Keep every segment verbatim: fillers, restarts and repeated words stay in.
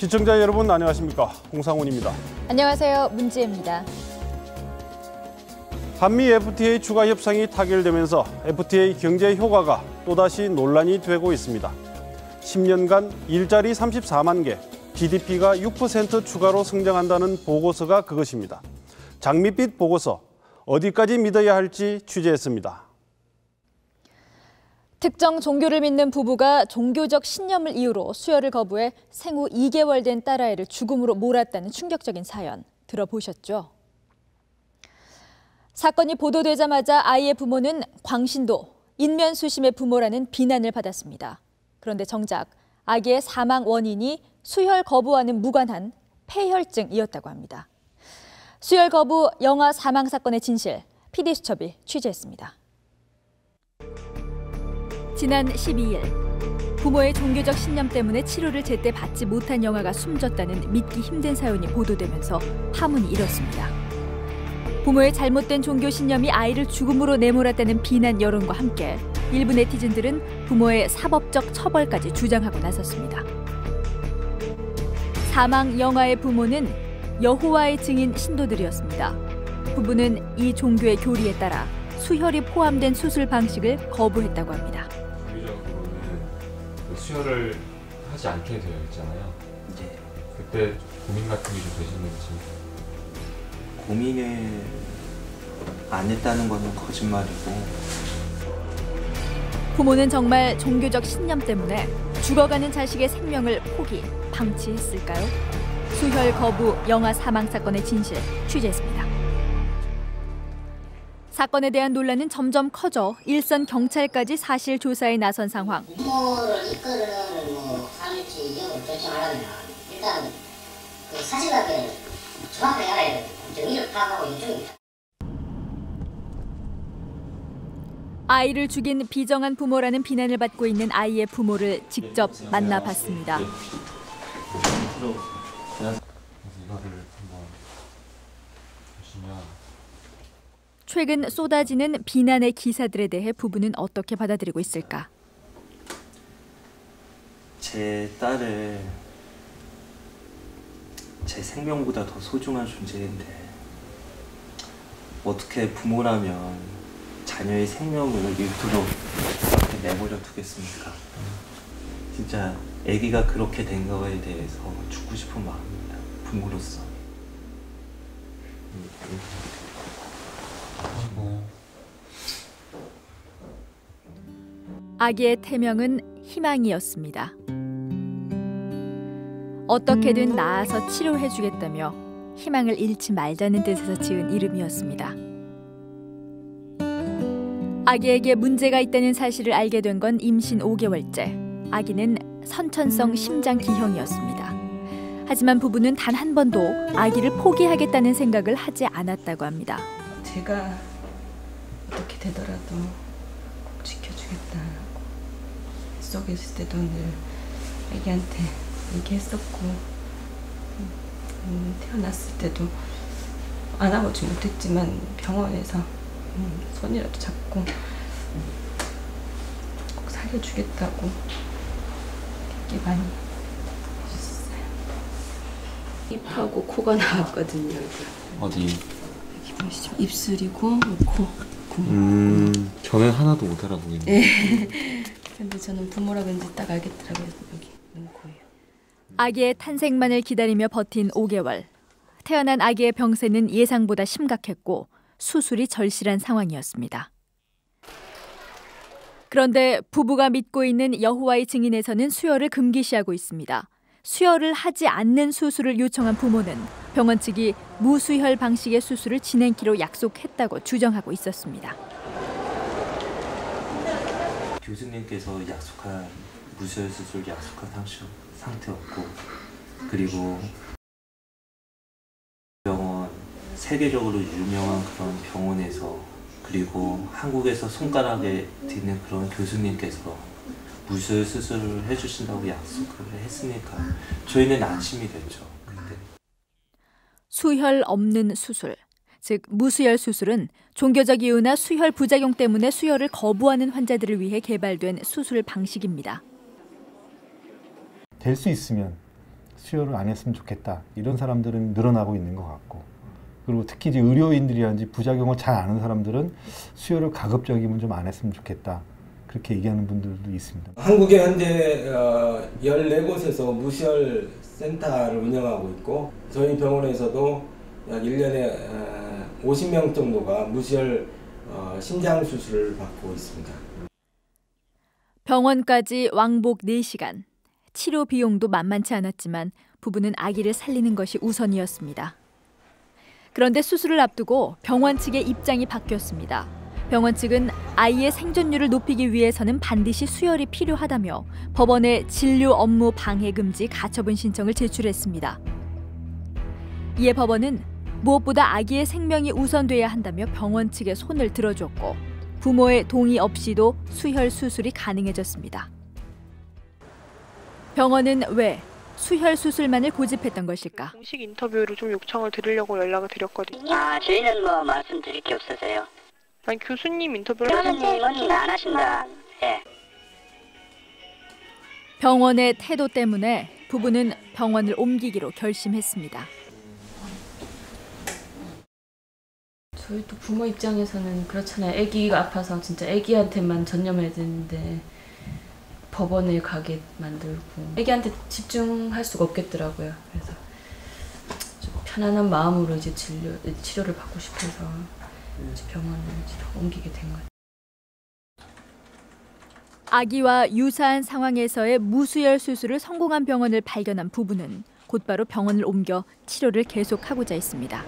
시청자 여러분 안녕하십니까? 홍상훈입니다. 안녕하세요. 문지혜입니다. 한미 에프티에이 추가 협상이 타결되면서 에프티에이 경제 효과가 또다시 논란이 되고 있습니다. 십 년간 일자리 삼십사만 개, 지디피가 육 퍼센트 추가로 성장한다는 보고서가 그것입니다. 장밋빛 보고서, 어디까지 믿어야 할지 취재했습니다. 특정 종교를 믿는 부부가 종교적 신념을 이유로 수혈을 거부해 생후 이 개월 된 딸아이를 죽음으로 몰았다는 충격적인 사연 들어보셨죠? 사건이 보도되자마자 아이의 부모는 광신도, 인면수심의 부모라는 비난을 받았습니다. 그런데 정작 아기의 사망 원인이 수혈 거부와는 무관한 폐혈증이었다고 합니다. 수혈 거부 영아 사망 사건의 진실, 피디수첩이 취재했습니다. 지난 십이 일, 부모의 종교적 신념 때문에 치료를 제때 받지 못한 영아가 숨졌다는 믿기 힘든 사연이 보도되면서 파문이 일었습니다. 부모의 잘못된 종교 신념이 아이를 죽음으로 내몰았다는 비난 여론과 함께 일부 네티즌들은 부모의 사법적 처벌까지 주장하고 나섰습니다. 사망 영아의 부모는 여호와의 증인 신도들이었습니다. 부부는 이 종교의 교리에 따라 수혈이 포함된 수술 방식을 거부했다고 합니다. 수혈을 하지 않게 되어 있잖아요. 네. 그때 고민 같은 게 좀 되셨는지. 고민을 안 했다는 거는 거짓말이고. 부모는 정말 종교적 신념 때문에 죽어가는 자식의 생명을 포기, 방치했을까요? 수혈 거부 영아 사망 사건의 진실 취재했습니다. 사건에 대한 논란은 점점 커져 일선 경찰까지 사실 조사에 나선 상황. 부모를 이끌어내는 뭐 살릴지 이걸 결정하려면 일단 그 사실관계를 정확하게 알아야 돼요. 정의를 파악하고 인정입니다. 아이를 죽인 비정한 부모라는 비난을 받고 있는 아이의 부모를 직접 만나봤습니다. 이거를 한번 보시면. 최근 쏟아지는 비난의 기사들에 대해 부부는 어떻게 받아들이고 있을까? 제 딸을 제 생명보다 더 소중한 존재인데 어떻게 부모라면 자녀의 생명을 일부러 그렇게 내버려 두겠습니까? 진짜 아기가 그렇게 된 거에 대해서 죽고 싶은 마음입니다. 부모로서. 아기의 태명은 희망이었습니다. 어떻게든 나아서 치료해주겠다며 희망을 잃지 말자는 뜻에서 지은 이름이었습니다. 아기에게 문제가 있다는 사실을 알게 된 건 임신 오 개월째. 아기는 선천성 심장기형이었습니다. 하지만 부부는 단 한 번도 아기를 포기하겠다는 생각을 하지 않았다고 합니다. 제가 어떻게 되더라도 꼭 지켜주겠다고 속에 있을 때도 늘 애기한테 얘기했었고 음, 태어났을 때도 안아보지 못했지만 병원에서 음, 손이라도 잡고 꼭 살려주겠다고 되게 많이 해주셨어요. 입하고 코가 나왔거든요. 어디? 여기 보시죠. 입술이고 코. 음, 저는 하나도 못 알아보겠네요. 네. 근데 저는 부모라 왠지 딱 알겠더라고요. 여기 눈, 코예요. 아기의 탄생만을 기다리며 버틴 오 개월. 태어난 아기의 병세는 예상보다 심각했고 수술이 절실한 상황이었습니다. 그런데 부부가 믿고 있는 여호와의 증인에서는 수혈을 금기시하고 있습니다. 수혈을 하지 않는 수술을 요청한 부모는 병원 측이 무수혈 방식의 수술을 진행키로 약속했다고 주장하고 있었습니다. 교수님께서 약속한 무수혈 수술 약속한 상태였고, 그리고 병원 세계적으로 유명한 그런 병원에서, 그리고 한국에서 손가락에 드는 그런 교수님께서 무수혈 수술을 해주신다고 약속을 했으니까 저희는 안심이 됐죠. 그때. 수혈 없는 수술, 즉 무수혈 수술은 종교적 이유나 수혈 부작용 때문에 수혈을 거부하는 환자들을 위해 개발된 수술 방식입니다. 될 수 있으면 수혈을 안 했으면 좋겠다. 이런 사람들은 늘어나고 있는 것 같고, 그리고 특히 이제 의료인들이라든지 부작용을 잘 아는 사람들은 수혈을 가급적이면 좀 안 했으면 좋겠다. 그렇게 얘기하는 분들도 있습니다. 한국에 현재 열네 곳에서 무수혈 센터를 운영하고 있고, 저희 병원에서도 약 일 년에 오십 명 정도가 무수혈 심장 수술을 받고 있습니다. 병원까지 왕복 네 시간. 치료 비용도 만만치 않았지만 부부는 아기를 살리는 것이 우선이었습니다. 그런데 수술을 앞두고 병원 측의 입장이 바뀌었습니다. 병원 측은 아이의 생존율을 높이기 위해서는 반드시 수혈이 필요하다며 법원에 진료 업무 방해 금지 가처분 신청을 제출했습니다. 이에 법원은 무엇보다 아기의 생명이 우선돼야 한다며 병원 측의 손을 들어줬고, 부모의 동의 없이도 수혈 수술이 가능해졌습니다. 병원은 왜 수혈 수술만을 고집했던 것일까? 공식 인터뷰를 좀 요청을 드리려고 연락을 드렸거든요. 아, 저희는 뭐 말씀드릴 게 없어서요. 아니, 교수님 인터뷰를 교수님은 안 하신다. 예. 병원의 태도 때문에 부부는 병원을 옮기기로 결심했습니다. 저희 또 부모 입장에서는 그렇잖아요. 아기가 아파서 진짜 아기한테만 전념해야 되는데 법원에 가게 만들고 아기한테 집중할 수가 없겠더라고요. 그래서 좀 편안한 마음으로 이제 진료, 치료를 받고 싶어서 이제 병원을 이제 옮기게 된 거예요. 아기와 유사한 상황에서의 무수혈 수술을 성공한 병원을 발견한 부부는 곧바로 병원을 옮겨 치료를 계속하고자 했습니다.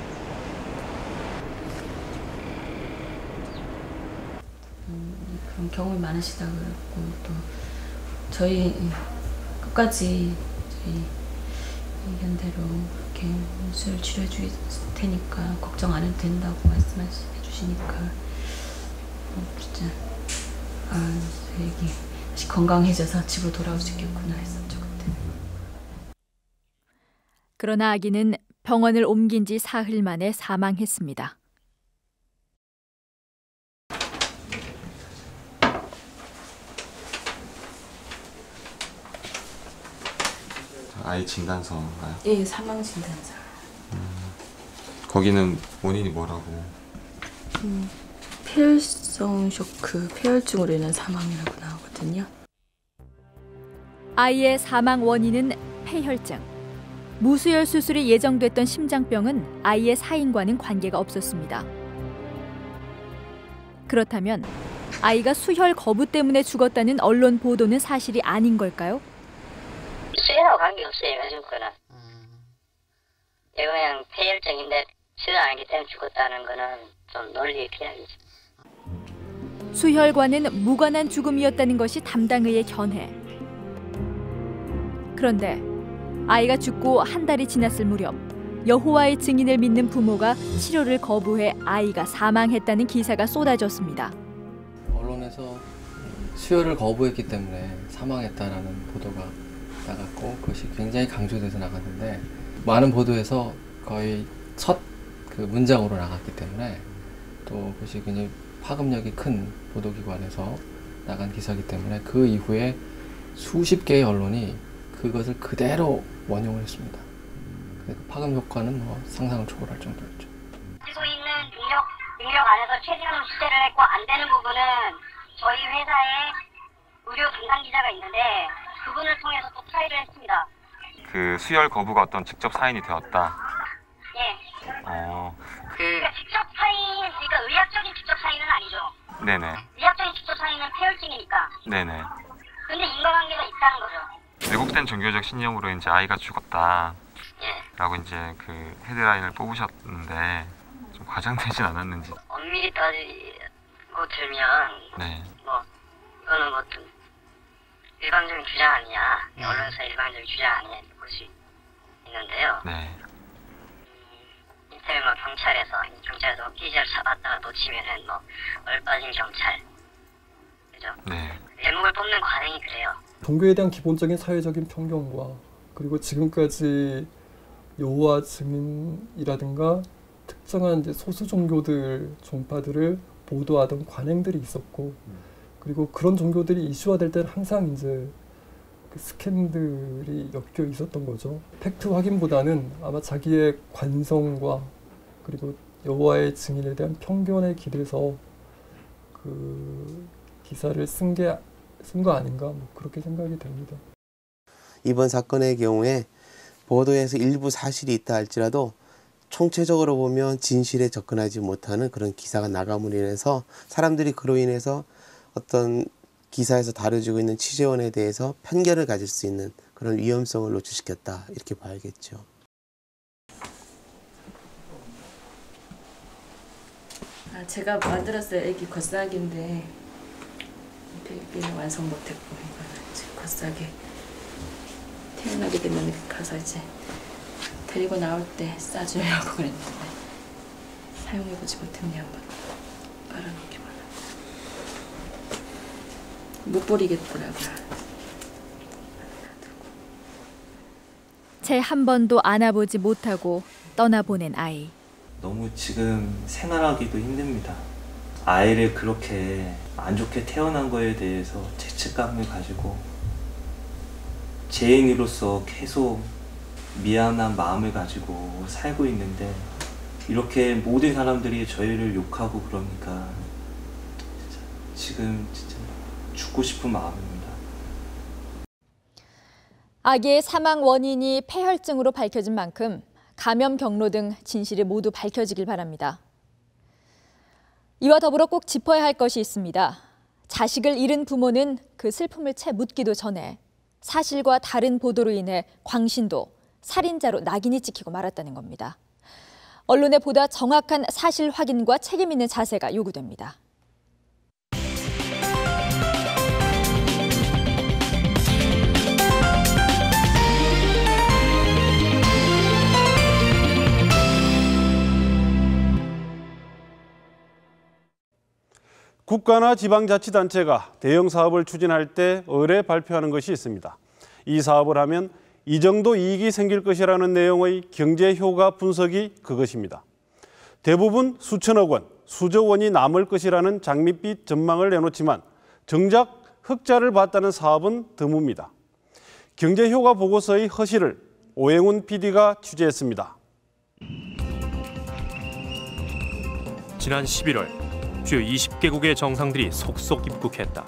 음, 그런 경험이 많으시다 그랬고, 또 저희 끝까지 저희 의견대로 이렇게 수혈 치료해 줄 테니까 걱정 안 해도 된다고 말씀해 주시니까 어, 진짜 아, 애기 다시 건강해져서 집으로 돌아올 수 있겠구나 했었죠, 그때. 그러나 아기는 병원을 옮긴 지 사흘 만에 사망했습니다. 아이 진단서인가요? 예, 사망 진단서. 음, 거기는 원인이 뭐라고? 음, 폐혈성 쇼크, 폐혈증으로 인한 사망이라고 나오거든요. 아이의 사망 원인은 폐혈증. 무수혈 수술이 예정됐던 심장병은 아이의 사인과는 관계가 없었습니다. 그렇다면 아이가 수혈 거부 때문에 죽었다는 언론 보도는 사실이 아닌 걸까요? 수혈하고 관계없어요, 요즘 거는. 이거 그냥 폐혈증인데 수혈 안 하기 때문에 죽었다는 거는 좀 논리 피하기죠. 수혈과는 무관한 죽음이었다는 것이 담당의의 견해. 그런데 아이가 죽고 한 달이 지났을 무렵 여호와의 증인을 믿는 부모가 치료를 거부해 아이가 사망했다는 기사가 쏟아졌습니다. 언론에서 수혈을 거부했기 때문에 사망했다라는 보도가 나갔고, 그것이 굉장히 강조돼서 나갔는데, 많은 보도에서 거의 첫 그 문장으로 나갔기 때문에, 또 그것이 굉장히 파급력이 큰 보도기관에서 나간 기사이기 때문에 그 이후에 수십 개의 언론이 그것을 그대로 원용을 했습니다. 그 파급 효과는 뭐 상상을 초월할 정도였죠. 가지고 있는 능력, 능력 안에서 최대한 수제를 했고, 안 되는 부분은 저희 회사에 의료 담당 기자가 있는데 그분을 통해서 또 트라이를 했습니다. 그 수혈 거부가 어떤 직접 사인이 되었다. 예. 어. 그. 그러니까 직접 사인, 그러니까 의학적인 직접 사인은 아니죠. 네네. 의학적인 직접 사인은 폐혈증이니까. 네네. 근데 인과관계가 있다는 거죠. 왜곡된 종교적 신념으로 이제 아이가 죽었다. 예. 라고 이제 그 헤드라인을 뽑으셨는데 좀 과장되진 않았는지. 엄밀히 따지고 들면, 네. 뭐 이거는 뭐 좀 일방적인 주장 아니냐, 네. 언론사 일방적인 주장 아니냐 볼 수 있는데요. 네. 이태리 뭐 경찰에서 경찰에서 피지를 잡았다가 놓치면은 뭐 얼빠진 경찰, 그죠? 네. 대목을 뽑는 관행이 그래요. 종교에 대한 기본적인 사회적인 편견과, 그리고 지금까지 여호와 증인이라든가 특정한 이제 소수 종교들 종파들을 보도하던 관행들이 있었고, 그리고 그런 종교들이 이슈화될 때는 항상 이제 그 스캔들이 엮여 있었던 거죠. 팩트 확인보다는 아마 자기의 관성과 그리고 여호와의 증인에 대한 편견에 기대서 그 기사를 쓴 게 쓴 거 아닌가 뭐 그렇게 생각이 됩니다. 이번 사건의 경우에 보도에서 일부 사실이 있다 할지라도 총체적으로 보면 진실에 접근하지 못하는 그런 기사가 나감으로 인해서 사람들이 그로 인해서 어떤 기사에서 다뤄지고 있는 취재원에 대해서 편견을 가질 수 있는 그런 위험성을 노출시켰다 이렇게 봐야겠죠. 아, 제가 만들었어요. 애기 겉삭인데 베이비는 완성 못했고 이거는 이제 겉삭이 태어나게 되면 가서 이제 데리고 나올 때 싸주려고 그랬는데 사용해보지 못했네요. 한번 빨아놓기만 하고 못 버리겠더라고요. 채 한 번도 안아보지 못하고 떠나보낸 아이. 너무 지금 생활하기도 힘듭니다. 아이를 그렇게 안 좋게 태어난 거에 대해서 죄책감을 가지고 죄인으로서 계속 미안한 마음을 가지고 살고 있는데 이렇게 모든 사람들이 저희를 욕하고 그러니까 진짜 지금 진짜 죽고 싶은 마음입니다. 아기의 사망 원인이 폐혈증으로 밝혀진 만큼 감염 경로 등 진실이 모두 밝혀지길 바랍니다. 이와 더불어 꼭 짚어야 할 것이 있습니다. 자식을 잃은 부모는 그 슬픔을 채 묻기도 전에 사실과 다른 보도로 인해 광신도 살인자로 낙인이 찍히고 말았다는 겁니다. 언론의 보다 정확한 사실 확인과 책임 있는 자세가 요구됩니다. 국가나 지방자치단체가 대형 사업을 추진할 때 의뢰 발표하는 것이 있습니다. 이 사업을 하면 이 정도 이익이 생길 것이라는 내용의 경제 효과 분석이 그것입니다. 대부분 수천억 원, 수조 원이 남을 것이라는 장밋빛 전망을 내놓지만 정작 흑자를 봤다는 사업은 드뭅니다. 경제 효과 보고서의 허실을 오행훈 피디가 취재했습니다. 지난 십일월 주요 이십 개국의 정상들이 속속 입국했다.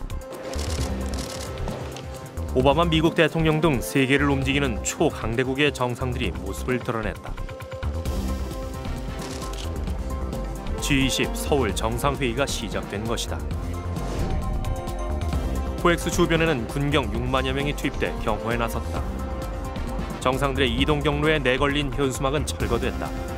오바마 미국 대통령 등 세계를 움직이는 초강대국의 정상들이 모습을 드러냈다. 지 이십 서울 정상회의가 시작된 것이다. 코엑스 주변에는 군경 육만여 명이 투입돼 경호에 나섰다. 정상들의 이동 경로에 내걸린 현수막은 철거됐다.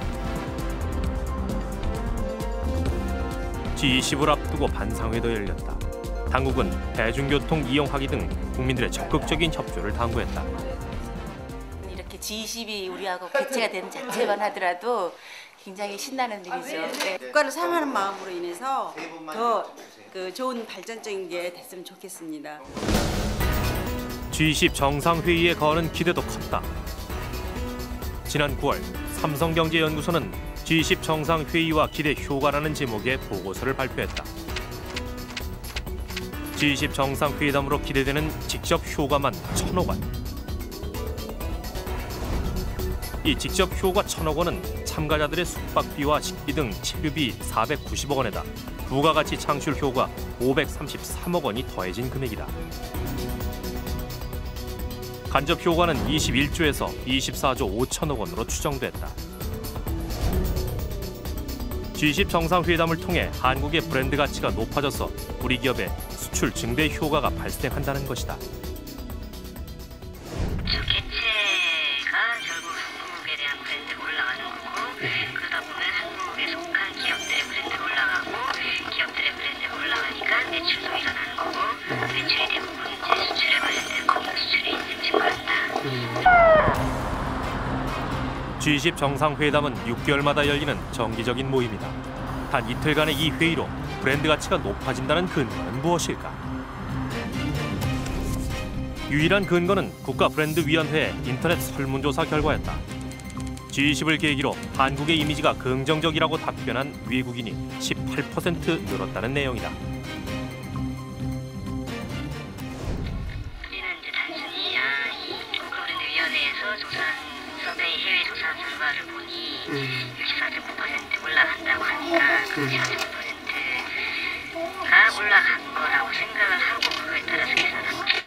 지 이십을 앞두고 반상회도 열렸다. 당국은 대중교통 이용하기 등 국민들의 적극적인 협조를 당부했다. 이렇게 지 이십이 우리하고 개최가 되는 자체만 하더라도 굉장히 신나는 일이죠. 네. 국가를 사랑하는 마음으로 인해서 더 그 좋은 발전적인 게 됐으면 좋겠습니다. 지 이십 정상회의에 거는 기대도 컸다. 지난 구월 삼성경제연구소는 지 이십 정상회의와 기대 효과라는 제목의 보고서를 발표했다. 지 이십 정상회담으로 기대되는 직접 효과만 천억 원. 이 직접 효과 천억 원은 참가자들의 숙박비와 식비 등 치료비 사백구십억 원에다 부가가치 창출 효과 오백삼십삼억 원이 더해진 금액이다. 간접 효과는 이십일조에서 이십사조 오천억 원으로 추정됐다. 지 이십 정상회담을 통해 한국의 브랜드 가치가 높아져서 우리 기업의 수출 증대 효과가 발생한다는 것이다. 개체가 결국 한국에 대한 브랜드가 올라가는 거고 그러다 보면 한국에 속한 기업들의 브랜드가 올라가고 기업들의 브랜드가 올라가니까 매출도 일어나는 거고 매출이 대부분 이제 수출에 관련된 공유 수출이 증가한다. 지 이십 정상회담은 육 개월마다 열리는 정기적인 모임이다. 단 이틀간의 이 회의로 브랜드 가치가 높아진다는 근거는 무엇일까? 유일한 근거는 국가브랜드위원회의 인터넷 설문조사 결과였다. 지 이십을 계기로 한국의 이미지가 긍정적이라고 답변한 외국인이 십팔 퍼센트 늘었다는 내용이다. 우리는 이제 단순히 결과를 보니 육십사 점 구 퍼센트 올라간다고 하니까 그 육십사 점 구 퍼센트가 올라간 거라고 생각을 하고 그거에 따라서 계산한 거죠.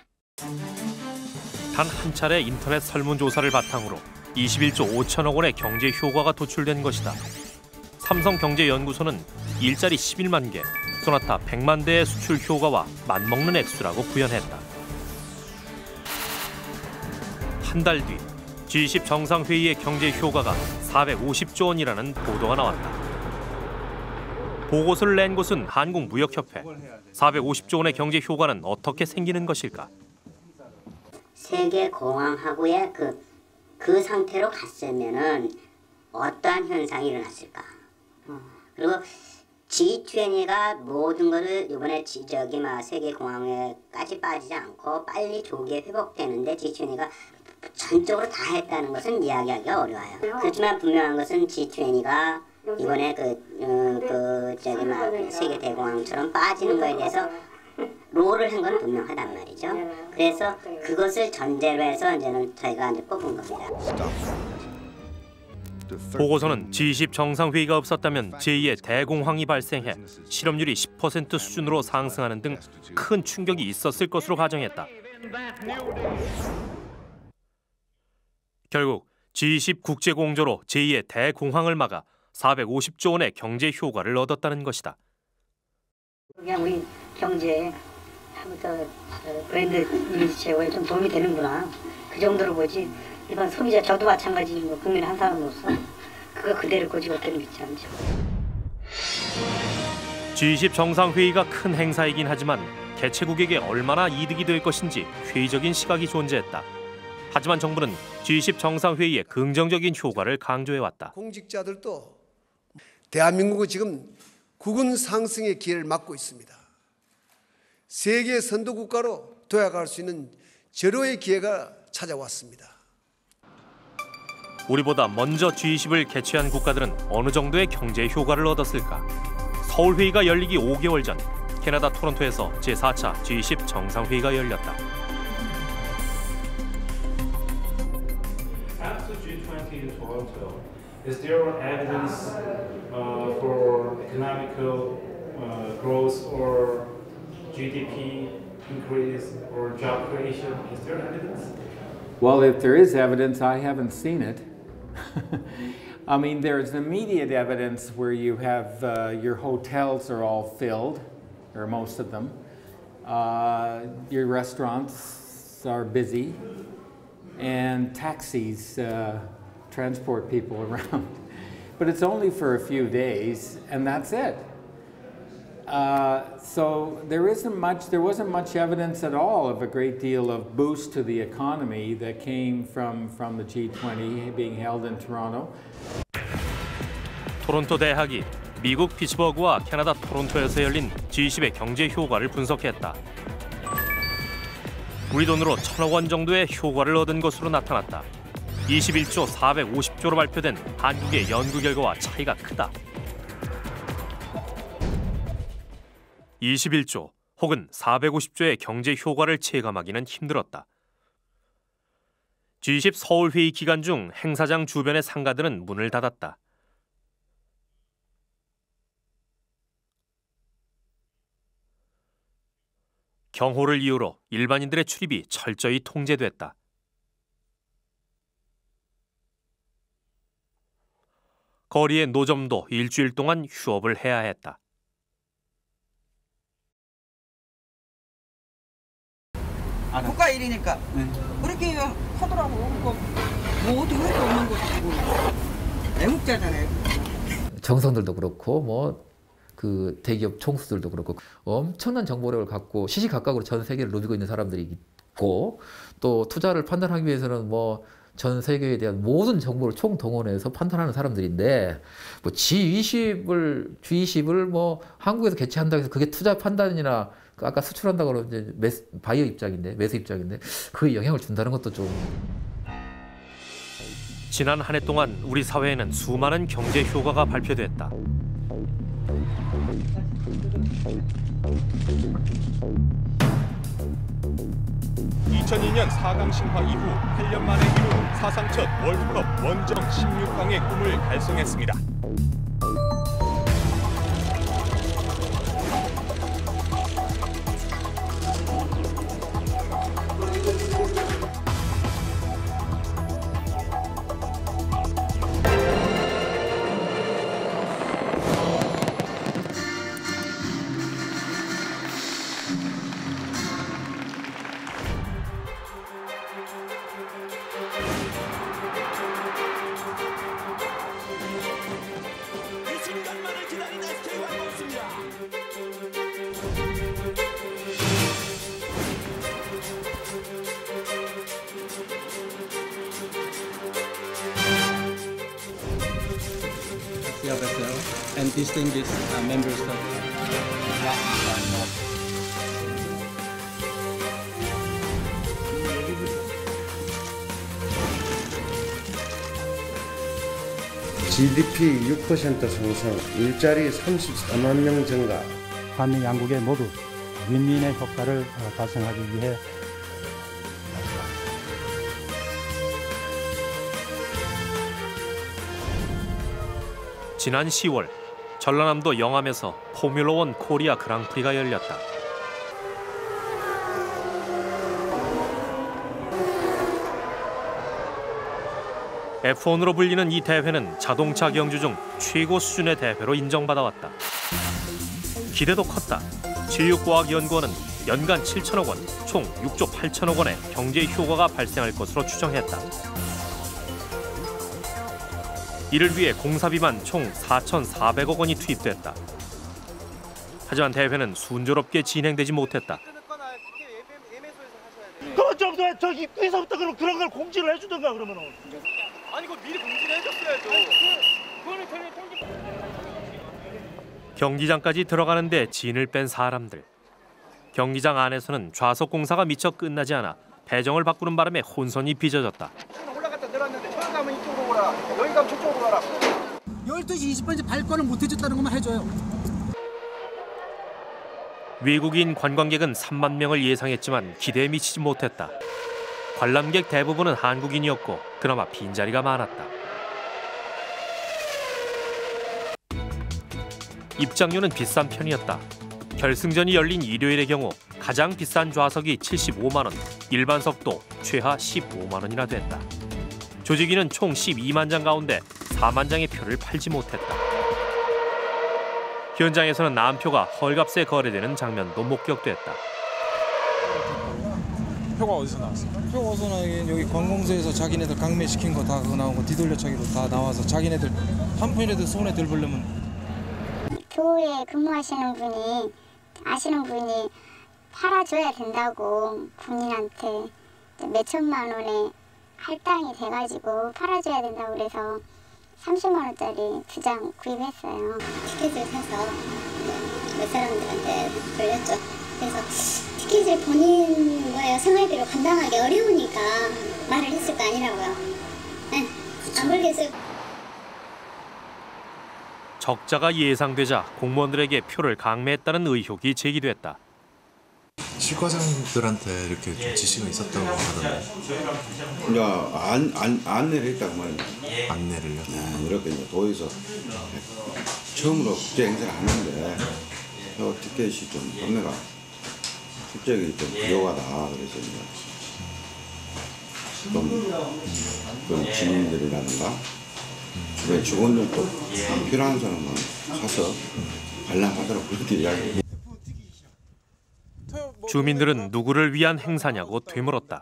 단 한 차례 인터넷 설문조사를 바탕으로 이십일조 오천억 원의 경제 효과가 도출된 것이다. 삼성경제연구소는 일자리 십일만 개, 소나타 백만 대의 수출 효과와 맞먹는 액수라고 구현했다. 한 달 뒤 지 이십 정상회의의 경제 효과가 사백오십조 원이라는 보도가 나왔다. 보고서를 낸 곳은 한국무역협회. 사백오십조 원의 경제 효과는 어떻게 생기는 것일까? 세계 공황하고의 그, 그 상태로 갔으면은 어떠한 현상이 일어났을까? 어. 그리고 지 이십가 모든 것을 이번에 지, 저기 막 세계 공황에까지 빠지지 않고 빨리 조기에 회복되는데 지 이십가 전적으로 다 했다는 것은 이야기하기가 어려워요. 그렇지만 분명한 것은 지 이십가 이번에 그, 어, 그 저기 막 세계 대공황처럼 빠지는 거에 대해서 롤을 한 건 분명하단 말이죠. 그래서 그것을 전제로 해서 이제는 저희가 이제 뽑은 겁니다. 보고서는 지 이십 정상회의가 없었다면 제이의 대공황이 발생해 실업률이 십 퍼센트 수준으로 상승하는 등 큰 충격이 있었을 것으로 가정했다. 결국 지 이십 국제공조로 제이의 대공황을 막아 사백오십조 원의 경제 효과를 얻었다는 것이다. 그냥 우리 경제에 하부터 브랜드 이미지 제고에 좀 도움이 되는구나. 그 정도로 보지. 일반 소비자 저도 마찬가지 뭐 국민 한 사람으로서 그거 그대로 꼬집어 때는 믿지 않죠. 지 이십 정상회의가 큰 행사이긴 하지만 개최국에게 얼마나 이득이 될 것인지 회의적인 시각이 존재했다. 하지만 정부는 지 이십 정상회의의 긍정적인 효과를 강조해왔다. 공직자들도 대한민국은 지금 국운 상승의 기회를 맞고 있습니다. 세계 선도 국가로 도약할 수 있는 절호의 기회가 찾아왔습니다. 우리보다 먼저 지 이십을 개최한 국가들은 어느 정도의 경제 효과를 얻었을까? 서울회의가 열리기 오 개월 전 캐나다 토론토에서 제사 차 지 이십 정상회의가 열렸다. Is there evidence uh, for economical uh, growth or G D P increase or job creation? Is there evidence? Well, if there is evidence, I haven't seen it. I mean, there's immediate evidence where you have uh, your hotels are all filled, or most of them. Uh, your restaurants are busy, and taxis uh, transport people around. But it's only for a few days, and that's it. Uh, so there isn't much, there wasn't much evidence at all of a great deal of boost to the economy that came from, from the G twenty being held in Toronto. 토론토 대학이 미국 피츠버그와 캐나다 토론토에서 열린 지 이십의 경제 효과를 분석했다. 우리 돈으로 천억 원 정도의 효과를 얻은 것으로 나타났다. 이십일조 사백오십조로 발표된 한국의 연구 결과와 차이가 크다. 이십일조 혹은 사백오십조의 경제 효과를 체감하기는 힘들었다. 지 이십 서울회의 기간 중 행사장 주변의 상가들은 문을 닫았다. 경호를 이유로 일반인들의 출입이 철저히 통제됐다. 거리의 노점도 일주일 동안 휴업을 해야 했다. 국가 일이니까 네. 그렇게 하더라고. 뭐, 뭐 어떻게 할 수 없는 것이고 애국자잖아요. 정성들도 그렇고 뭐 그 대기업 총수들도 그렇고 엄청난 정보력을 갖고 시시각각으로 전 세계를 누비고 있는 사람들이 있고 또 투자를 판단하기 위해서는 뭐 전 세계에 대한 모든 정보를 총동원해서 판단하는 사람들인데 뭐 지 이십을 지 이십을 뭐 한국에서 개최한다고 해서 그게 투자 판단이나 아까 수출한다고 그러면 이제 매수, 바이어 입장인데 매수 입장인데 그에 영향을 준다는 것도 좀. 지난 한 해 동안 우리 사회에는 수많은 경제 효과가 발표됐다. 이천이 년 사 강 신화 이후 팔 년 만에 이룬 사상 첫 월드컵 원정 십육 강의 꿈을 달성했습니다. And distinguished uh, members of 지디피 육 퍼센트 상승, 일자리 삼십사만 명 증가. 한미 양국의 모두 윈윈의 효과를 달성하기 위해 지난 시월 전라남도 영암에서 포뮬러원 코리아 그랑프리가 열렸다. 에프원으로 불리는 이 대회는 자동차 경주 중 최고 수준의 대회로 인정받아왔다. 기대도 컸다. 제육과학연구원은 연간 칠천억 원, 총 육조 팔천억 원의 경제 효과가 발생할 것으로 추정했다. 이를 위해 공사비만 총 사천사백억 원이 투입됐다. 하지만 대회는 순조롭게 진행되지 못했다. 그건 좀 저 입구에서부터 그럼 그런 걸 공지를 해주던가 그러면은. 아니 그거 미리 공지를 해줬어야죠. 경기장까지 들어가는데 진을 뺀 사람들. 경기장 안에서는 좌석 공사가 미처 끝나지 않아 배정을 바꾸는 바람에 혼선이 빚어졌다. 올라갔다 내려왔는데 저기 가면 이쪽으로 오라, 여기 가면 저쪽으로 가라. 열두 시 이십 분에 발권을 못 해줬다는 것만 해줘요. 외국인 관광객은 삼만 명을 예상했지만 기대에 미치지 못했다. 관람객 대부분은 한국인이었고 그나마 빈자리가 많았다. 입장료는 비싼 편이었다. 결승전이 열린 일요일의 경우 가장 비싼 좌석이 칠십오만 원, 일반석도 최하 십오만 원이나 됐다. 조직위는 총 십이만 장 가운데 사만 장의 표를 팔지 못했다. 현장에서는 남표가 헐값에 거래되는 장면도 목격됐다. 표가 어디서 나왔어요? 표가 어디서 나긴 여기 관공서에서 자기네들 강매시킨 거 다 그거 나온 거 뒤돌려차기로 다 나와서 자기네들 한 푼이라도 손에 들 보려면. 교회에 근무하시는 분이 아시는 분이 팔아줘야 된다고 군인한테 몇천만 원에 할당이 돼가지고 팔아줘야 된다고 그래서 삼십만 원짜리 두 장 구입했어요. 티켓을 사서 몇 사람들한테 돌렸죠. 그래서 티켓을 본인 뭐예요 생활비로 감당하기 어려우니까 말을 했을 거 아니라고요. 네, 안 그러겠어요. 적자가 예상되자 공무원들에게 표를 강매했다는 의혹이 제기됐다. 치과장들한테 이렇게 좀 지시가 있었다고 하던데. 그러니까 안, 안, 안내를 했다고 말입니다. 안내를요? 네, 이렇게 이제 도에서 처음으로 국제 행사를 하는데 저 티켓이 좀 판매가 실적이 좀 부족하다 그래서 이제 좀 그런 지인들이라든가 주변 직원들도 필요한 사람만 사서 관람하도록 그렇게 이야기. 주민들은 누구를 위한 행사냐고 되물었다.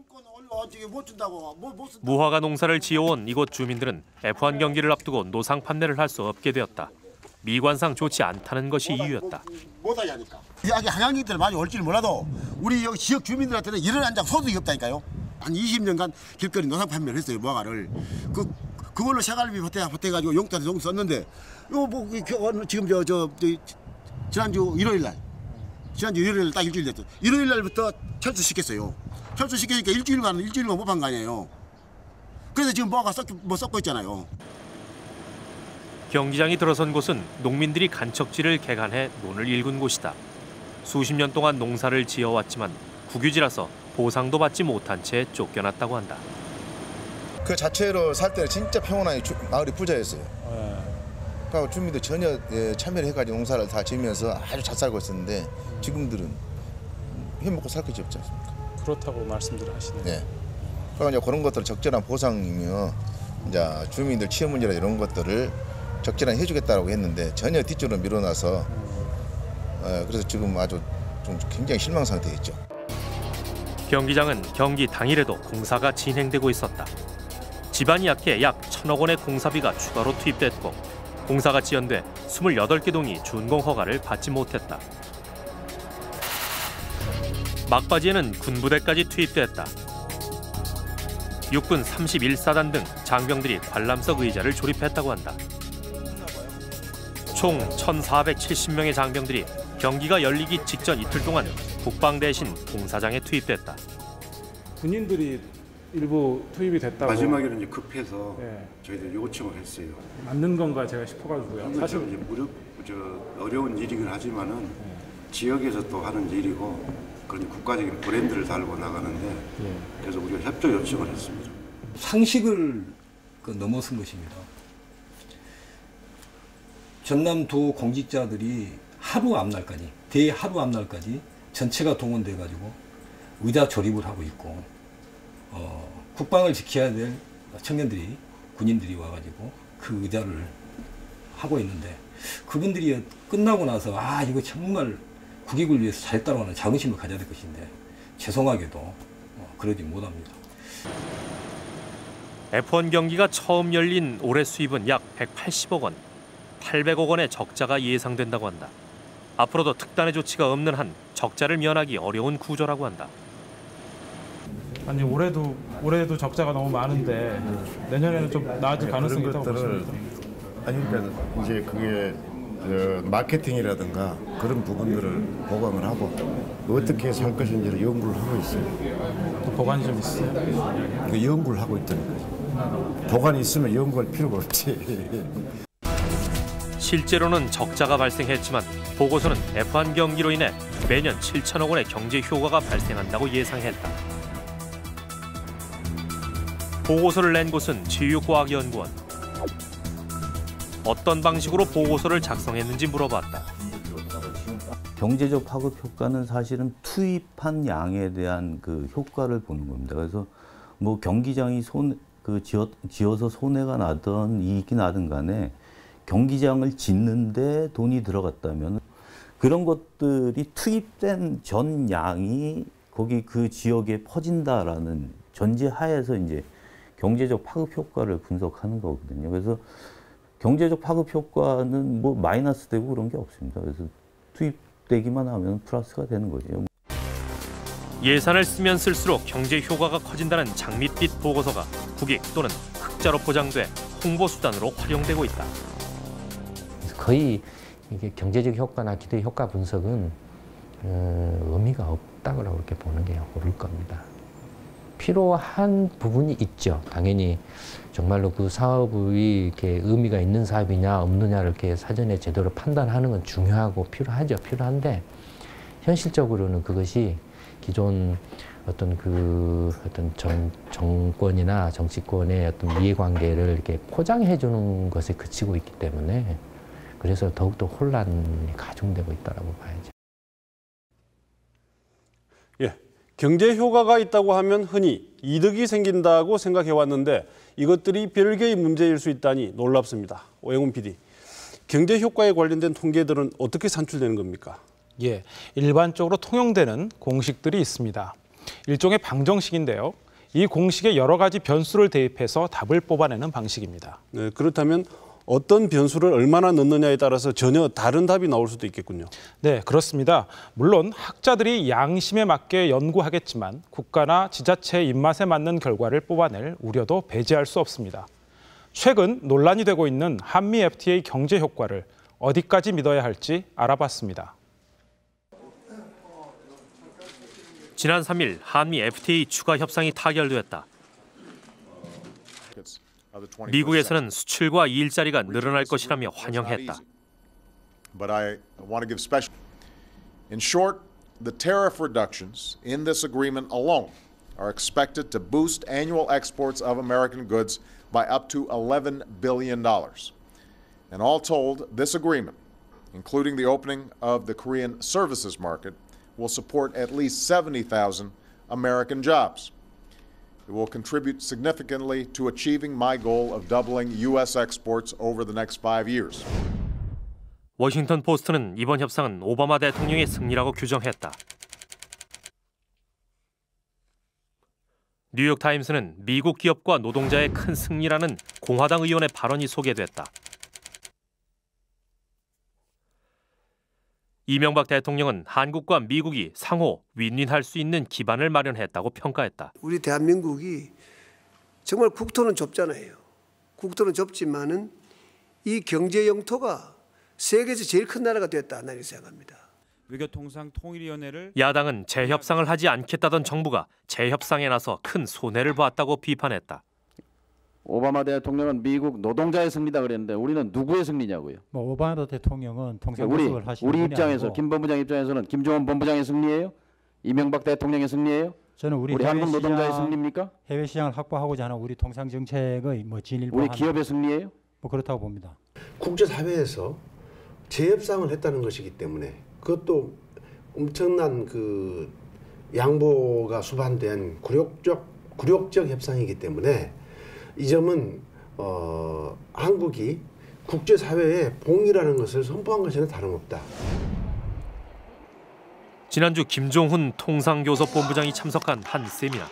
무화과 농사를 지어온 이곳 주민들은 에프원 경기를 앞두고 노상 판매를 할 수 없게 되었다. 미관상 좋지 않다는 것이 이유였다. 못하냐니까. 여기 한양인들 많이 올지는 몰라도 우리 여기 지역 주민들한테는 이런 한장 소득이 없다니까요. 한 이십 년간 길거리 노상 판매를 했어요, 무화과를. 그 그걸로 샤갈비 보태 보태가지고 용돈에 용 썼는데 이거 뭐 지금 저 저 지난주 일요일 날. 지난주 일요일 딱 일주일 됐죠. 일요일 날부터 철수시켰어요. 철수시키니까 일주일간 일주일만 못 판 거 아니에요. 그래서 지금 뭐가 썩, 뭐 썩고 있잖아요. 경기장이 들어선 곳은 농민들이 간척지를 개간해 논을 일군 곳이다. 수십 년 동안 농사를 지어왔지만 국유지라서 보상도 받지 못한 채 쫓겨났다고 한다. 그 자체로 살 때는 진짜 평온하게 주, 마을이 부자였어요. 네. 그러니까 주민들 전혀 예, 참여를 해가지고 농사를 다 지으면서 아주 잘 살고 있었는데 지금들은 해먹고 살 것이 없지 않습니까? 그렇다고 말씀들을 하시네요. 네. 그러니까 이제 그런 것들을 적절한 보상이며 이제 주민들 취업 문제나 이런 것들을 적절하게 해주겠다고 했는데 전혀 뒤쪽으로 밀어놔서 음. 예, 그래서 지금 아주 좀 굉장히 실망 상태에 있죠. 경기장은 경기 당일에도 공사가 진행되고 있었다. 집안이 약해 약 천억 원의 공사비가 추가로 투입됐고 공사가 지연돼 스물여덟 개 동이 준공 허가를 받지 못했다. 막바지에는 군부대까지 투입됐다. 육군 삼십일 사단 등 장병들이 관람석 의자를 조립했다고 한다. 총 천사백칠십 명의 장병들이 경기가 열리기 직전 이틀 동안 국방 대신 공사장에 투입됐다. 군인들이 일부 투입이 됐다고. 마지막에는 이제 급해서 네. 저희들 요청을 했어요. 맞는 건가 제가 싶어가지고요. 사실 이제 무력 저 어려운 일이긴 하지만은 네. 지역에서 또 하는 일이고 그런 국가적인 브랜드를 달고 나가는데 네. 그래서 우리가 협조 요청을 했습니다. 상식을 그 넘어선 것입니다. 전남도 공직자들이 하루 앞날까지 대회 하루 앞날까지 전체가 동원돼 가지고 의자 조립을 하고 있고 어, 국방을 지켜야 될 청년들이 군인들이 와가지고 그 의자를 하고 있는데 그분들이 끝나고 나서 아 이거 정말 국익을 위해서 잘했다고 하는 자긍심을 가져야 될 것인데 죄송하게도 어, 그러지 못합니다. 에프원 경기가 처음 열린 올해 수입은 약 백팔십억 원, 팔백억 원의 적자가 예상된다고 한다. 앞으로도 특단의 조치가 없는 한 적자를 면하기 어려운 구조라고 한다. 아니 올해도 올해도 적자가 너무 많은데 내년에는 좀 나아질 가능성이 있다고 보십니까? 아니 그러니까 이제 그게 그 마케팅이라든가 그런 부분들을 보강을 하고 어떻게 살 것인지를 연구를 하고 있어요. 또 보관이 좀 있어요? 그 연구를 하고 있다니까요. 보관이 있으면 연구할 필요가 없지. 실제로는 적자가 발생했지만 보고서는 에프원 경기로 인해 매년 칠천억 원의 경제 효과가 발생한다고 예상했다. 보고서를 낸 곳은 지육과학연구원. 어떤 방식으로 보고서를 작성했는지 물어봤다. 경제적 파급 효과는 사실은 투입한 양에 대한 그 효과를 보는 겁니다. 그래서 뭐 경기장이 손, 그 지어, 지어서 손해가 나든 이익이 나든 간에 경기장을 짓는데 돈이 들어갔다면 그런 것들이 투입된 전 양이 거기 그 지역에 퍼진다라는 전제 하에서 이제 경제적 파급 효과를 분석하는 거거든요. 그래서 경제적 파급 효과는 뭐 마이너스 되고 그런 게 없습니다. 그래서 투입되기만 하면 플러스가 되는 거죠. 예산을 쓰면 쓸수록 경제 효과가 커진다는 장밋빛 보고서가 국익 또는 흑자로 포장돼 홍보 수단으로 활용되고 있다. 거의 이게 경제적 효과나 기대 효과 분석은 어, 의미가 없다고 그렇게 보는 게 옳을 겁니다. 필요한 부분이 있죠. 당연히 정말로 그 사업이 이렇게 의미가 있는 사업이냐 없느냐를 이렇게 사전에 제대로 판단하는 건 중요하고 필요하죠. 필요한데 현실적으로는 그것이 기존 어떤 그 어떤 정, 정권이나 정치권의 어떤 이해관계를 이렇게 포장해 주는 것에 그치고 있기 때문에 그래서 더욱더 혼란이 가중되고 있다고 봐야죠. 예, 경제 효과가 있다고 하면 흔히 이득이 생긴다고 생각해 왔는데 이것들이 별개의 문제일 수 있다니 놀랍습니다. 오영훈 피디, 경제 효과에 관련된 통계들은 어떻게 산출되는 겁니까? 예, 일반적으로 통용되는 공식들이 있습니다. 일종의 방정식인데요. 이 공식에 여러 가지 변수를 대입해서 답을 뽑아내는 방식입니다. 네, 그렇다면 어떤 변수를 얼마나 넣느냐에 따라서 전혀 다른 답이 나올 수도 있겠군요. 네, 그렇습니다. 물론 학자들이 양심에 맞게 연구하겠지만 국가나 지자체의 입맛에 맞는 결과를 뽑아낼 우려도 배제할 수 없습니다. 최근 논란이 되고 있는 한미 에프티에이 경제 효과를 어디까지 믿어야 할지 알아봤습니다. 지난 삼 일 한미 에프티에이 추가 협상이 타결되었다. 미국에서는 수출과 일자리가 늘어날 것이라며 환영했다. But I want to give special. In short, The tariff reductions in this agreement alone are expected to boost annual exports of American goods by up to eleven billion dollars. And all told, this agreement, including the opening of the Korean services market, will support at least seventy thousand American jobs. It will contribute significantly to achieving my goal of doubling U S exports over the next five years. 워싱턴 포스트는 이번 협상은 오바마 대통령의 승리라고 규정했다. 뉴욕타임스는 미국 기업과 노동자의 큰 승리라는 공화당 의원의 발언이 소개됐다. 이명박 대통령은 한국과 미국이 상호 윈윈할 수 있는 기반을 마련했다고 평가했다. 우리 대한민국이 정말 국토는 좁잖아요. 국토는 좁지만은 이 경제 영토가 세계에서 제일 큰 나라가 됐다, 나는 생각합니다. 외교통상통일위원회를 야당은 재협상을 하지 않겠다던 정부가 재협상에 나서 큰 손해를 보았다고 비판했다. 오바마 대통령은 미국 노동자의 승리다 그랬는데 우리는 누구의 승리냐고요? 뭐 오바마 대통령은 통상 우리 분석을 하시는 우리 분이 입장에서 아니고, 김 본부장 입장에서는 김종원 본부장의 승리예요? 이명박 대통령의 승리예요? 저는 우리, 우리 해외 한국 노동자의 시장, 승리입니까? 해외 시장을 확보하고자 하는 우리 통상 정책의 뭐 진일보 우리 기업의 승리예요? 뭐 그렇다고 봅니다. 국제사회에서 재협상을 했다는 것이기 때문에 그것도 엄청난 그 양보가 수반된 굴욕적 굴욕적 협상이기 때문에 이 점은 어, 한국이 국제사회에 봉이라는 것을 선포한 것에는 다름없다. 지난주 김종훈 통상교섭본부장이 참석한 한 세미나.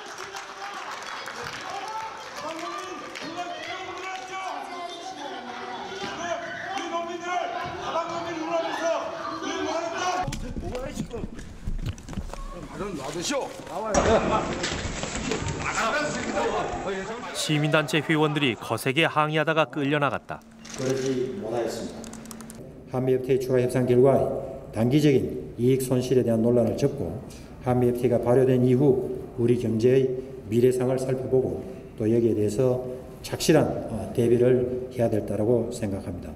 시민단체 회원들이 거세게 항의하다가 끌려나갔다. 그러지 못하였습니다. 한미 에프티에이 추가 협상 결과에 단기적인 이익 손실에 대한 논란을 접고 한미 에프티에이가 발효된 이후 우리 경제의 미래상을 살펴보고 또 여기에 대해서 착실한 대비를 해야 될 거라고 생각합니다.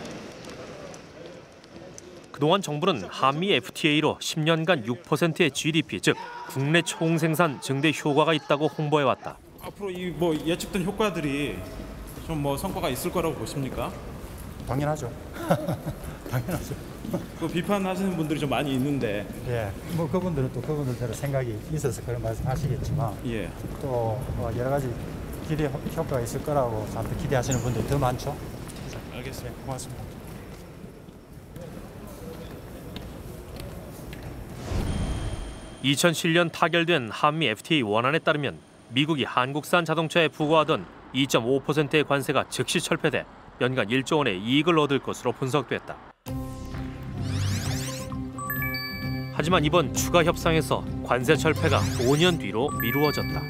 그동안 정부는 한미 에프티에이로 십 년간 육 퍼센트의 지디피, 즉 국내 총생산 증대 효과가 있다고 홍보해왔다. 앞으로 이 뭐 예측된 효과들이 좀 뭐 성과가 있을 거라고 보십니까? 당연하죠. 당연하죠. 그 비판하시는 분들이 좀 많이 있는데. 예, 뭐 그분들은 또 그분들대로 생각이 있어서 그런 말씀하시겠지만, 예. 또 어, 여러 가지 기대 효과가 있을 거라고 잔뜩 기대하시는 분들이 더 많죠. 알겠습니다. 예, 고맙습니다. 이천칠 년 타결된 한미 에프티에이 원안에 따르면 미국이 한국산 자동차에 부과하던 이 점 오 퍼센트의 관세가 즉시 철폐돼 연간 일조 원의 이익을 얻을 것으로 분석됐다. 하지만 이번 추가 협상에서 관세 철폐가 오 년 뒤로 미루어졌다.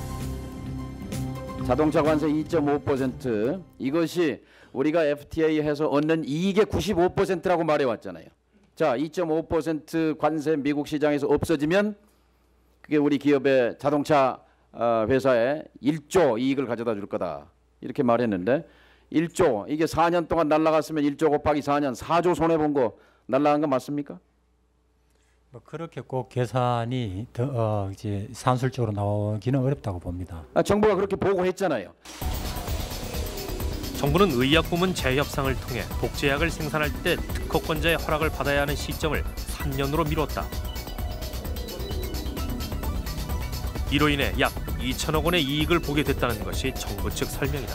자동차 관세 이 점 오 퍼센트 이것이 우리가 에프티에이 해서 얻는 이익의 구십오 퍼센트라고 말해왔잖아요. 자, 이 점 오 퍼센트 관세 미국 시장에서 없어지면 그게 우리 기업의 자동차 회사에 일조 이익을 가져다 줄 거다. 이렇게 말했는데 일조, 이게 사 년 동안 날라갔으면 일조 곱하기 사 년 사조 손해본 거 날라간 거 맞습니까? 뭐 그렇게 꼭 계산이 더, 어, 이제 산술적으로 나오기는 어렵다고 봅니다. 아, 정부가 그렇게 보고했잖아요. 정부는 의약부문 재협상을 통해 독재약을 생산할 때 특허권자의 허락을 받아야 하는 시점을 삼 년으로 미뤘다. 이로 인해 약 이천억 원의 이익을 보게 됐다는 것이 정부 측 설명이다.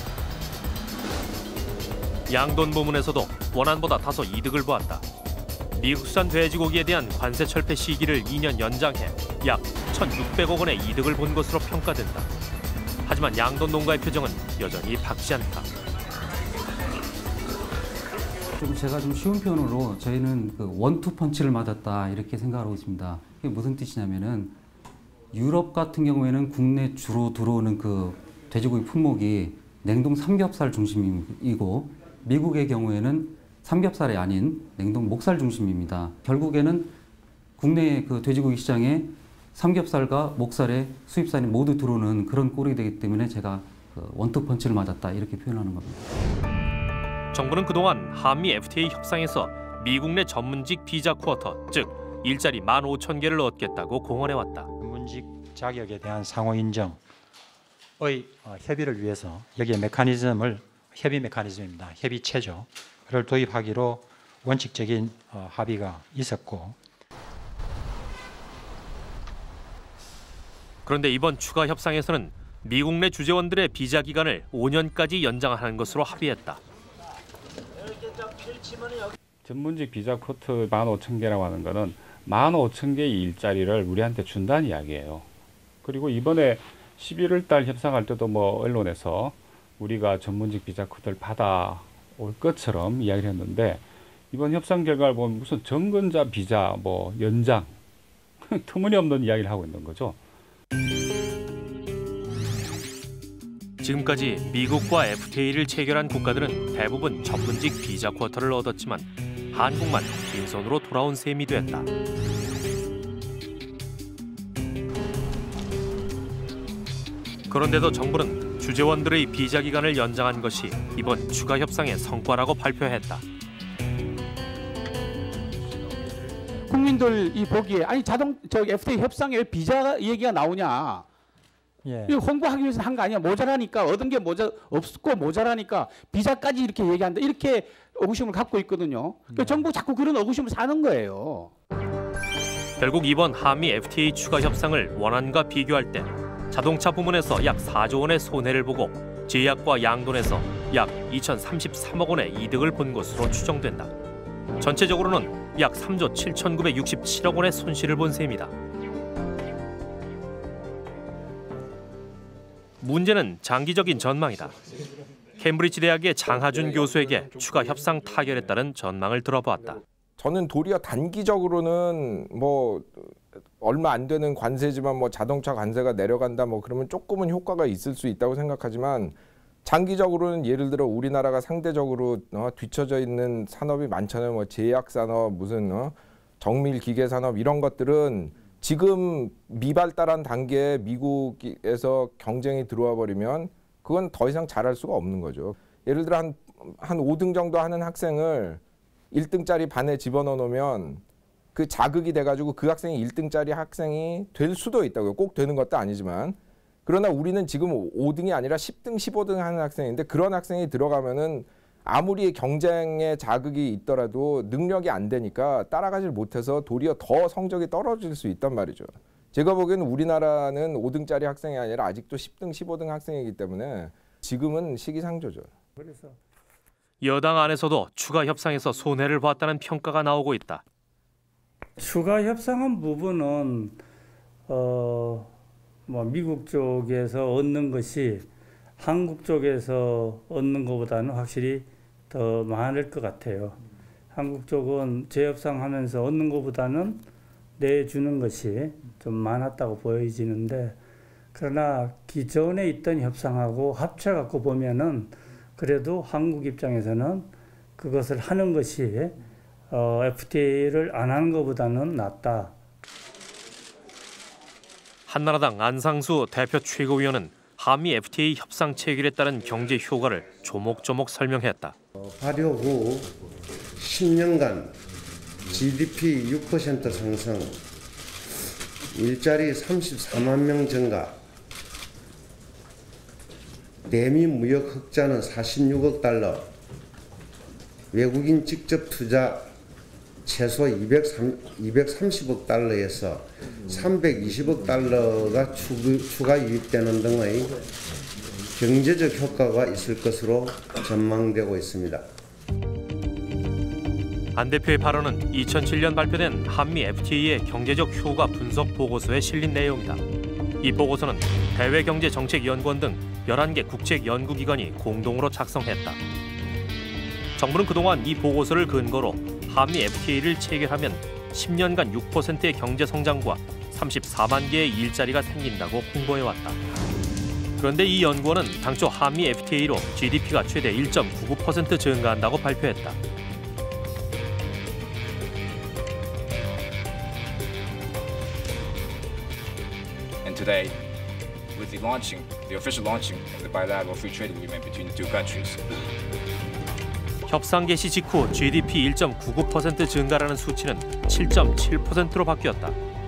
양돈 부문에서도 원안보다 다소 이득을 보았다. 미국산 돼지고기에 대한 관세 철폐 시기를 이 년 연장해 약 천육백억 원의 이득을 본 것으로 평가된다. 하지만 양돈 농가의 표정은 여전히 밝지 않다. 좀 제가 좀 쉬운 표현으로 저희는 그 원투 펀치를 맞았다 이렇게 생각하고 있습니다. 그게 무슨 뜻이냐면은 유럽 같은 경우에는 국내 주로 들어오는 그 돼지고기 품목이 냉동 삼겹살 중심이고 미국의 경우에는 삼겹살이 아닌 냉동 목살 중심입니다. 결국에는 국내 그 돼지고기 시장에 삼겹살과 목살의 수입산이 모두 들어오는 그런 꼴이 되기 때문에 제가 그 원투 펀치를 맞았다 이렇게 표현하는 겁니다. 정부는 그동안 한미 에프티에이 협상에서 미국 내 전문직 비자 쿼터, 즉 일자리 만 오천 개를 얻겠다고 공언해왔다. 전문직 자격에 대한 상호 인정의 협의를 위해서 여기에 메커니즘을 협의 메커니즘입니다. 협의체죠. 를 도입하기로 원칙적인 합의가 있었고. 그런데 이번 추가 협상에서는 미국 내 주재원들의 비자 기간을 오 년까지 연장하는 것으로 합의했다. 전문직 비자 쿼터 만 오천 개라고 하는 거는 만 오천 개의 일자리를 우리한테 준다는 이야기예요. 그리고 이번에 십일월 달 협상할 때도 뭐 언론에서 우리가 전문직 비자 쿼터를 받아올 것처럼 이야기를 했는데 이번 협상 결과를 보면 무슨 정근자 비자 뭐 연장 터무니없는 이야기를 하고 있는 거죠. 지금까지 미국과 에프티에이를 체결한 국가들은 대부분 전문직 비자 쿼터를 얻었지만 한국만 빈손으로 돌아온 셈이 됐다. 그런데도 정부는 주재원들의 비자 기간을 연장한 것이 이번 추가 협상의 성과라고 발표했다. 국민들이 보기에 아니 자동 저 에프티에이 협상에 왜 비자 얘기가 나오냐? 예. 이거 홍보하기 위해서 한 거 아니야? 모자라니까 얻은 게 모자 없고 모자라니까 비자까지 이렇게 얘기한다. 이렇게 의구심을 갖고 있거든요. 그러니까 정부 자꾸 그런 의구심을 사는 거예요. 결국 이번 한미 에프티에이 추가 협상을 원안과 비교할 때 자동차 부문에서 약 사조 원의 손해를 보고 제약과 양돈에서 약 이천삼십삼억 원의 이득을 본 것으로 추정된다. 전체적으로는 약 삼조 칠천구백육십칠억 원의 손실을 본 셈이다. 문제는 장기적인 전망이다. 캠브리지 대학의 장하준 교수에게 추가 협상 타결에 따른 전망을 들어보았다. 저는 도리어 단기적으로는 뭐 얼마 안 되는 관세지만 뭐 자동차 관세가 내려간다 뭐 그러면 조금은 효과가 있을 수 있다고 생각하지만 장기적으로는 예를 들어 우리나라가 상대적으로 어, 뒤처져 있는 산업이 많잖아요. 뭐 제약 산업, 무슨 어, 정밀 기계 산업 이런 것들은 지금 미발달한 단계에 미국에서 경쟁이 들어와 버리면 그건 더 이상 잘할 수가 없는 거죠. 예를 들어 한, 한 오 등 정도 하는 학생을 일 등짜리 반에 집어넣어 놓으면 그 자극이 돼가지고 그 학생이 일 등짜리 학생이 될 수도 있다고요. 꼭 되는 것도 아니지만. 그러나 우리는 지금 오 등이 아니라 십 등, 십오 등 하는 학생인데 그런 학생이 들어가면은 아무리 경쟁의 자극이 있더라도 능력이 안 되니까 따라가질 못해서 도리어 더 성적이 떨어질 수 있단 말이죠. 제가 보기에는 우리나라는 오 등짜리 학생이 아니라 아직도 십 등, 십오 등 학생이기 때문에 지금은 시기상조죠. 그래서 여당 안에서도 추가 협상에서 손해를 봤다는 평가가 나오고 있다. 추가 협상한 부분은 어, 뭐 미국 쪽에서 얻는 것이 한국 쪽에서 얻는 것보다는 확실히 더 많을 것 같아요. 한국 쪽은 재협상하면서 얻는 것보다는 내주는 것이 좀 많았다고 보여지는데 그러나 기존에 있던 협상하고 합쳐갖고 보면은 그래도 한국 입장에서는 그것을 하는 것이 어, 에프티에이를 안 하는 것보다는 낫다. 한나라당 안상수 대표 최고위원은 한미 에프티에이 협상 체결에 따른 경제 효과를 조목조목 설명했다. 발효 후 십 년간 지디피 육 퍼센트 상승, 일자리 삼십사만 명 증가, 대미 무역 흑자는 사십육억 달러, 외국인 직접 투자 최소 이백삼십억 달러에서 삼백이십억 달러가 추가 유입되는 등의 경제적 효과가 있을 것으로 전망되고 있습니다. 안 대표의 발언은 이천칠 년 발표된 한미 에프티에이의 경제적 효과 분석 보고서에 실린 내용이다. 이 보고서는 대외경제정책연구원 등 열한 개 국책연구기관이 공동으로 작성했다. 정부는 그동안 이 보고서를 근거로 한미 에프티에이를 체결하면 십 년간 육 퍼센트의 경제 성장과 삼십사만 개의 일자리가 생긴다고 홍보해왔다. 그런데 이 연구원은 당초 한미 에프티에이로 지디피가 최대 일 점 구구 퍼센트 증가한다고 발표했다. And today, with the launching, the official launching of the bilateral free trade agreement between the two countries. 협상 개시 직후 지디피 일 점 구구 퍼센트 증가라는 수치는 칠 점 칠 퍼센트로 바뀌었다.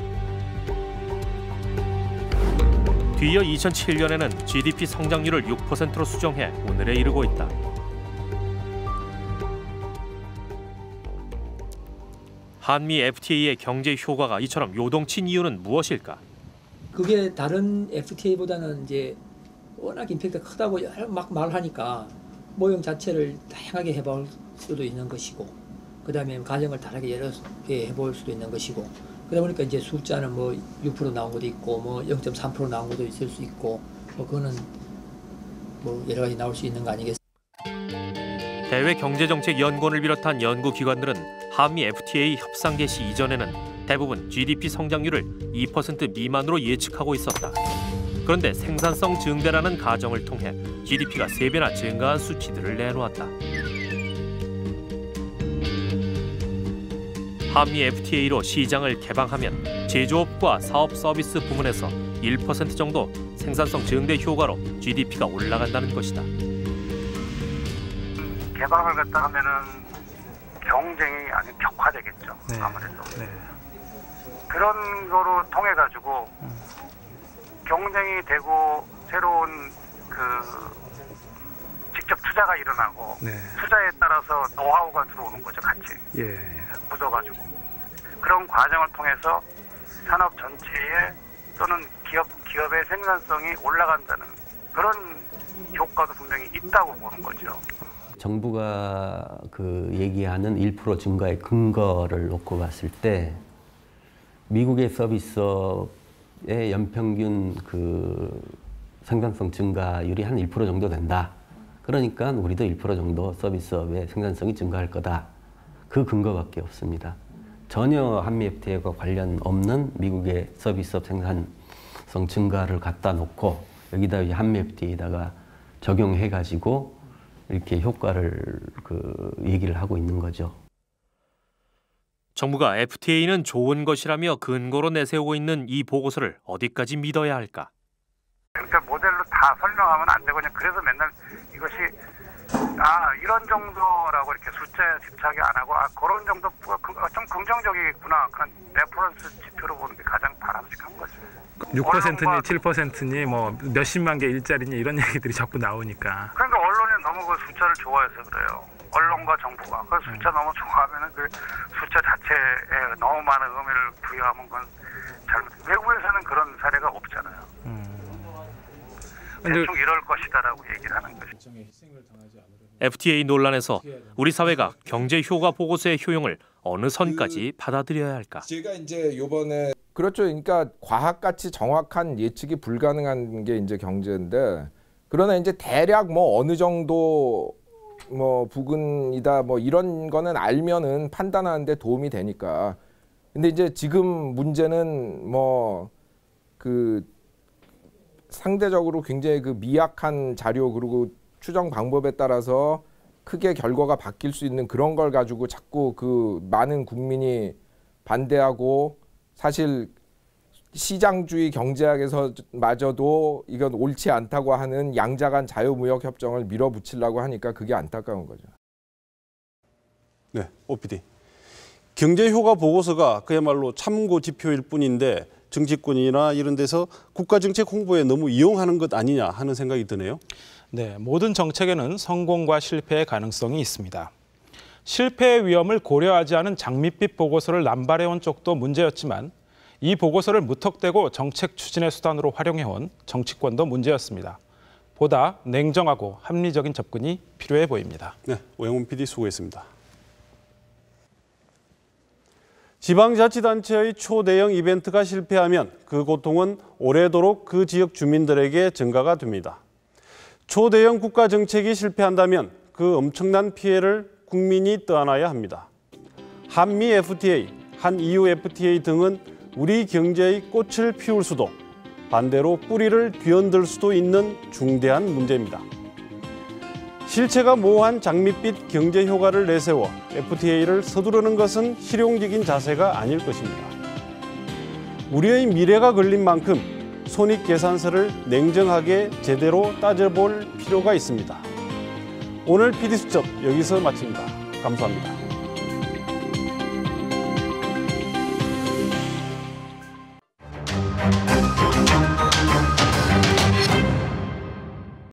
뒤이어 이천칠 년에는 지디피 성장률을 육 퍼센트로 수정해 오늘에 이르고 있다. 한미 에프티에이의 경제 효과가 이처럼 요동친 이유는 무엇일까? 그게 다른 에프티에이보다는 이제 워낙 임팩트가 크다고 막 말하니까 모형 자체를 다양하게 해볼 수도 있는 것이고, 그 다음에 과정을 다르게 여러 개 해볼 수도 있는 것이고, 그러다 보니까 이제 숫자는 뭐 육 퍼센트 나온 것도 있고, 뭐 영 점 삼 퍼센트 나온 것도 있을 수 있고, 뭐 그거는 뭐 여러 가지 나올 수 있는 거 아니겠습니까? 대외 경제정책연구원을 비롯한 연구기관들은 한미 에프티에이 협상 개시 이전에는 대부분 지디피 성장률을 이 퍼센트 미만으로 예측하고 있었다. 그런데 생산성 증대라는 가정을 통해 지디피가 세 배나 증가한 수치들을 내놓았다. 한미 에프티에이로 시장을 개방하면 제조업과 사업 서비스 부문에서 일 퍼센트 정도 생산성 증대 효과로 지디피가 올라간다는 것이다. 개방을 갖다 하면은 경쟁이 아주 격화되겠죠. 네. 아무래도. 네. 그런 거로 통해 가지고 음. 경쟁이 되고 새로운 그 직접 투자가 일어나고 네. 투자에 따라서 노하우가 들어오는 거죠, 같이. 예. 묻어가지고 그런 과정을 통해서 산업 전체에 또는 기업 기업의 생산성이 올라간다는 그런 효과도 분명히 있다고 보는 거죠. 정부가 그 얘기하는 일 퍼센트 증가의 근거를 놓고 봤을 때 미국의 서비스업의 연평균 그 생산성 증가율이 한 일 퍼센트 정도 된다. 그러니까 우리도 일 퍼센트 정도 서비스업의 생산성이 증가할 거다. 그 근거밖에 없습니다. 전혀 한미 에프티에이와 관련 없는 미국의 서비스업 생산성 증가를 갖다 놓고 여기다 한미 에프티에이에다가 적용해가지고 이렇게 효과를 그 얘기를 하고 있는 거죠. 정부가 에프티에이는 좋은 것이라며 근거로 내세우고 있는 이 보고서를 어디까지 믿어야 할까? 그러니까 모델로 다 설명하면 안 되고 그냥 그래서 맨날 이것이 아 이런 정도라고 이렇게 숫자에 집착이 안 하고 아 그런 정도 좀 긍정적이겠구나 그런 레퍼런스 지표로 보는 게 가장 바람직한 거죠. 육 퍼센트니 칠 퍼센트니 뭐 몇십만 개 일자리니 이런 얘기들이 자꾸 나오니까. 그러니까 언론이 너무 그 숫자를 좋아해서 그래요. 언론과 정부가 그 숫자 너무 좋아하면은 그 숫자 자체에 너무 많은 의미를 부여하면 그건 잘못. 외국에서는 그런 사례가 없잖아요. 음. 대충 이럴 것이다라고 얘기를 하는 거죠. 에프티에이 논란에서 우리 사회가 경제 효과 보고서의 효용을 어느 선까지 그, 받아들여야 할까? 제가 이제 요번에 그렇죠. 그러니까 과학같이 정확한 예측이 불가능한 게 이제 경제인데 그러나 이제 대략 뭐 어느 정도 뭐 부근이다 뭐 이런 거는 알면은 판단하는데 도움이 되니까. 근데 이제 지금 문제는 뭐 그 상대적으로 굉장히 그 미약한 자료 그리고 추정 방법에 따라서 크게 결과가 바뀔 수 있는 그런 걸 가지고 자꾸 그 많은 국민이 반대하고 사실 시장주의 경제학에서마저도 이건 옳지 않다고 하는 양자간 자유무역 협정을 밀어붙이려고 하니까 그게 안타까운 거죠. 네, 오피디. 경제 효과 보고서가 그야말로 참고 지표일 뿐인데 정치권이나 이런 데서 국가 정책 홍보에 너무 이용하는 것 아니냐 하는 생각이 드네요. 네, 모든 정책에는 성공과 실패의 가능성이 있습니다. 실패의 위험을 고려하지 않은 장밋빛 보고서를 남발해온 쪽도 문제였지만 이 보고서를 무턱대고 정책 추진의 수단으로 활용해온 정치권도 문제였습니다. 보다 냉정하고 합리적인 접근이 필요해 보입니다. 네, 오영훈 피디 수고했습니다. 지방자치단체의 초대형 이벤트가 실패하면 그 고통은 오래도록 그 지역 주민들에게 전가가 됩니다. 초대형 국가 정책이 실패한다면 그 엄청난 피해를 국민이 떠안아야 합니다. 한미 에프티에이, 한이유 에프티에이 등은 우리 경제의 꽃을 피울 수도 반대로 뿌리를 뒤흔들 수도 있는 중대한 문제입니다. 실체가 모호한 장밋빛 경제 효과를 내세워 에프티에이를 서두르는 것은 실용적인 자세가 아닐 것입니다. 우리의 미래가 걸린 만큼 손익계산서를 냉정하게 제대로 따져볼 필요가 있습니다. 오늘 피디수첩 여기서 마칩니다. 감사합니다.